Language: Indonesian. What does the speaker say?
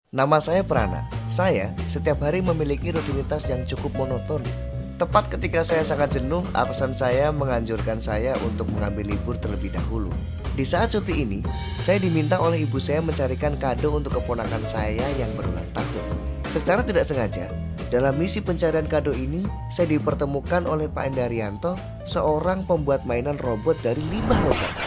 Nama saya Prana. Saya setiap hari memiliki rutinitas yang cukup monoton. Tepat ketika saya sangat jenuh, atasan saya menganjurkan saya untuk mengambil libur terlebih dahulu. Di saat cuti ini, saya diminta oleh ibu saya mencarikan kado untuk keponakan saya yang berulang tahun. Secara tidak sengaja, dalam misi pencarian kado ini, saya dipertemukan oleh Pak Endarianto, seorang pembuat mainan robot dari limbah logam.